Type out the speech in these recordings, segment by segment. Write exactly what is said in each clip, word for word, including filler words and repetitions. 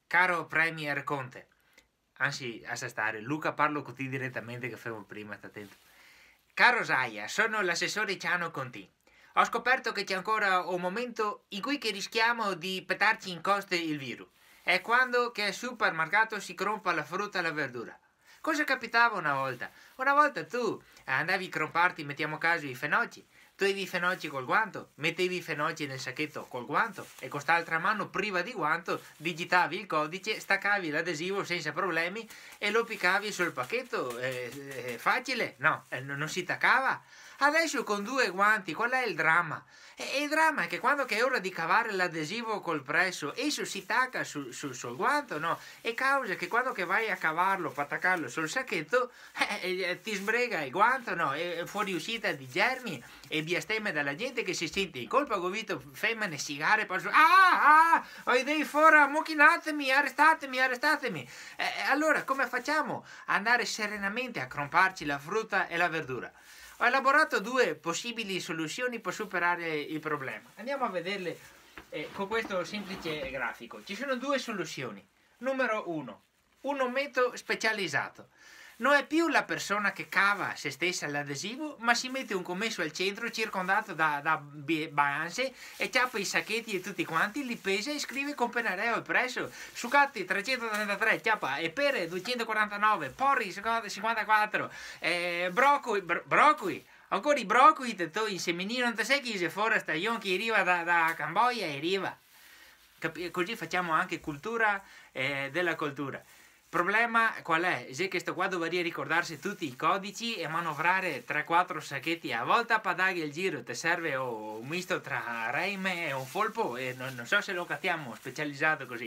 Caro Premier Conte, anzi, a stare, Luca parlo con te direttamente che fai prima, sta attento. Caro Zaia, sono l'assessore Ciano Conti. Ho scoperto che c'è ancora un momento in cui che rischiamo di petarci in coste il virus. È quando che al supermercato si crompa la frutta e la verdura. Cosa capitava una volta? Una volta tu andavi a cromparti, mettiamo caso, i fenocci. Toglievi i fenocci col guanto, mettevi i fenocci nel sacchetto col guanto e con quest'altra mano priva di guanto digitavi il codice, staccavi l'adesivo senza problemi e lo piccavi sul pacchetto. Eh, eh, facile? No, eh, non si taccava. Adesso con due guanti, qual è il dramma? E il dramma è che quando che è ora di cavare l'adesivo col presso, esso si tacca su, su, sul guanto, no? E causa che quando che vai a cavarlo, per attaccarlo sul sacchetto, eh, eh, ti sbrega il guanto, no? E fuori uscita di germi e bestemmie dalla gente che si sente in colpa govito femmine, sigare, poi su, ah, ah, ho idee fuori, muchinatemi, arrestatemi, arrestatemi. Eh, allora, come facciamo? Andare serenamente a cromparci la frutta e la verdura. Ho elaborato due possibili soluzioni per superare il problema. Andiamo a vederle eh, con questo semplice grafico. Ci sono due soluzioni. Numero uno, un ometto specializzato. Non è più la persona che cava se stessa l'adesivo, ma si mette un commesso al centro circondato da, da balanze e ciappa i sacchetti e tutti quanti, li pesa e scrive con pennarello presso. Sucatti trecentotrentatré, ciappa e pere duecentoquarantanove, porri cinquantaquattro, eh, broccoli, bro, broccoli. Ancora i broccoli, te in semenino, non te sai chi si fuori sta che arriva da, da Cambogia e arriva. Capi così facciamo anche cultura eh, della cultura. Il problema qual è? Se questo qua dovrebbe ricordarsi tutti i codici e manovrare tre quattro sacchetti a volta per dare il giro. Ti serve oh, un misto tra reime e un folpo e non, non so se lo cattiamo specializzato così.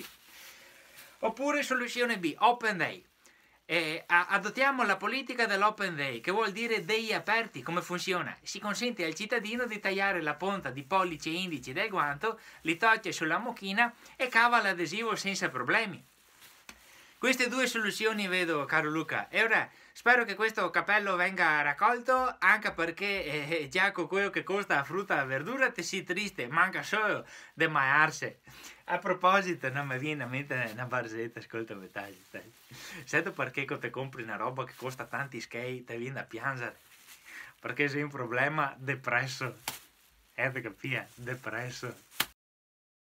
Oppure soluzione B, Open Day. Eh, adottiamo la politica dell'Open Day, che vuol dire dei aperti. Come funziona? Si consente al cittadino di tagliare la punta di pollice e indice del guanto, li toglie sulla mucchina e cava l'adesivo senza problemi. Queste due soluzioni vedo, caro Luca, e ora spero che questo cappello venga raccolto, anche perché eh, già con quello che costa la frutta e la verdura ti si triste, manca solo di mangiarsi. A proposito, non mi viene a mente una barzetta, ascolta un dettaglio. Sai perché quando ti compri una roba che costa tanti skate ti viene a piangere? Perché sei un problema depresso. Eh, capire, depresso.